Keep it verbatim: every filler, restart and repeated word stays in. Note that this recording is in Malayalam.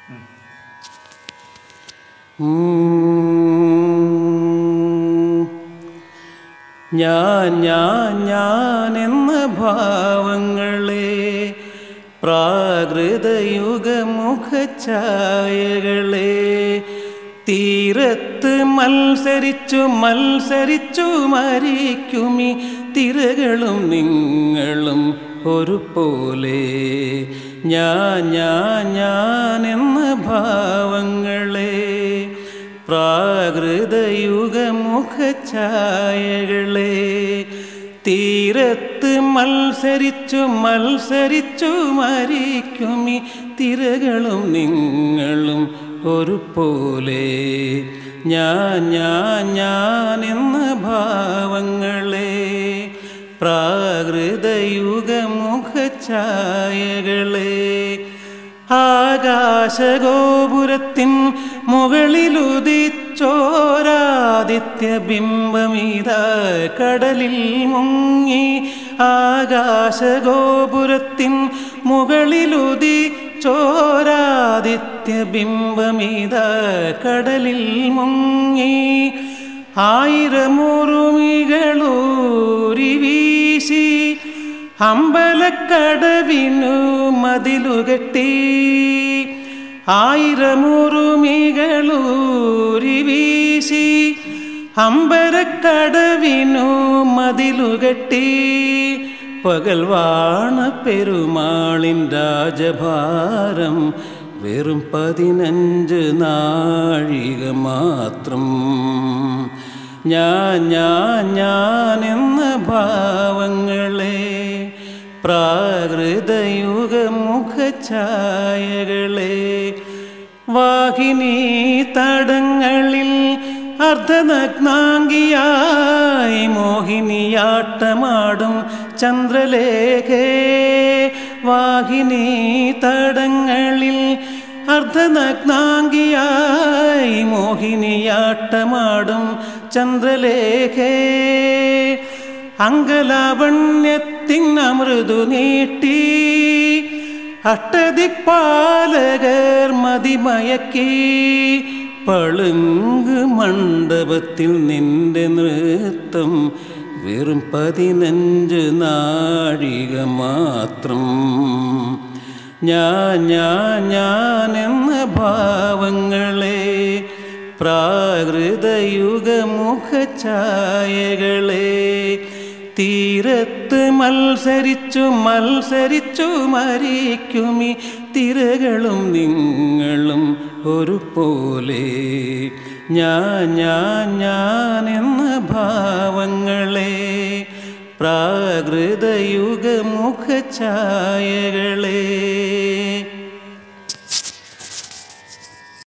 ഞാൻ ഞാൻ ഞാൻ എന്ന ഭാവങ്ങളെ പ്രാകൃതയുഗമുഖഛായകളെ തീരത്ത് മത്സരിച്ചു മത്സരിച്ചു മരിക്കുമി തിരകളും നിങ്ങളും ഒരു പോലെ ഞാൻ ഞാൻ ഞാൻ എന്ന ഭാവങ്ങളെ പ്രാകൃതയുഗമുഖഛായകളെ തീരത്ത് മത്സരിച്ചു മത്സരിച്ചു മരിക്കുമി തിരകളും നിങ്ങളും ഒരു പോലെ ഞാൻ ഞാൻ ഞാൻ എന്ന ഭാവങ്ങളെ പ്രാകൃതയുഗമുഖഛായകളെ ആകാശഗോപുരത്തിൻ മുകളിലുദിച്ചോരാദിത്യബിംബമിതാ കടലിൽ മുങ്ങി ആകാശഗോപുരത്തിൻ മുകളിലുദിച്ചോരാദിത്യബിംബമിതാ കടലിൽ മുങ്ങി ആയിരമുറുമികളൂരി വീശി അമ്പലക്കടവിനു മതിലുകെട്ടി ആയിരമുറുമികളൂരി വീശി അമ്പലക്കടവിനു മതിലുകെട്ടി പകൽവാണ പെരുമാളിൻ രാജഭാരം വെറും പതിനഞ്ച് നാഴിക മാത്രം ഞാൻ ഞാൻ ഞാൻ എന്ന ഭാവങ്ങളെ പ്രാകൃതയുഗമുഖഛായകളെ വാഹിനി തടങ്ങളിൽ അർദ്ധനഗ്നാംഗിയായി മോഹിനിയാട്ടമാടും ചന്ദ്രലേഖേ വാഹിനി തടങ്ങളിൽ അർദ്ധനഗ്നാംഗിയായി മോഹിനിയാട്ടമാടും ചന്ദ്രലേഖേ അംഗലാവണ്യത്തിനമൃദു നീട്ടി അഷ്ടദിക്പാലകർ മതിമയക്കി പളുങ്ക് മണ്ഡപത്തിൽ നിന്റെ നൃത്തം വെറും പതിനഞ്ച് നാഴിക മാത്രം ഞാൻ ഞാൻ ഞാൻ എന്ന ഭാവങ്ങളെ പ്രാകൃതയുഗമുഖഛായകളെ തീരത്ത് മത്സരിച്ചു മത്സരിച്ചു മരിക്കുമി തിരകളും നിങ്ങളും ഒരു പോലെ ഞാൻ ഞാൻ ഞാൻ എന്ന ഭാവങ്ങളെ പ്രാകൃതയുഗമുഖഛായകളെ